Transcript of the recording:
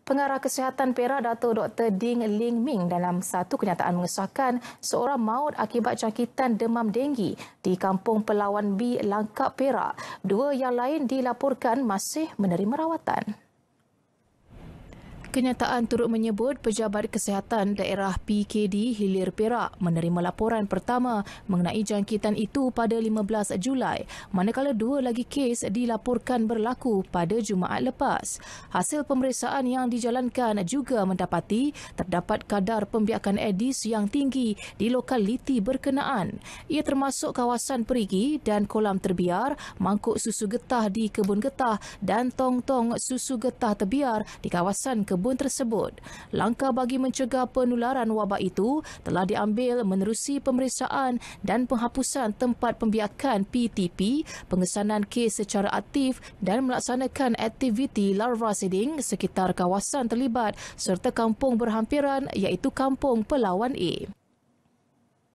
Pengarah Kesihatan Perak Dato' Dr. Ding Ling Ming dalam satu kenyataan mengesahkan seorang maut akibat jangkitan demam denggi di Kampung Pelawan B, Langkap, Perak. Dua yang lain dilaporkan masih menerima rawatan. Kenyataan turut menyebut Pejabat Kesihatan Daerah PKD Hilir Perak menerima laporan pertama mengenai jangkitan itu pada 15 Julai, manakala dua lagi kes dilaporkan berlaku pada Jumaat lepas. Hasil pemeriksaan yang dijalankan juga mendapati terdapat kadar pembiakan Aedes yang tinggi di lokaliti berkenaan. Ia termasuk kawasan perigi dan kolam terbiar, mangkuk susu getah di kebun getah dan tong-tong susu getah terbiar di kawasan kebun tersebut. Langkah bagi mencegah penularan wabak itu telah diambil menerusi pemeriksaan dan penghapusan tempat pembiakan PTP, pengesanan kes secara aktif dan melaksanakan aktiviti larva seeding sekitar kawasan terlibat serta kampung berhampiran iaitu Kampung Pelawan A.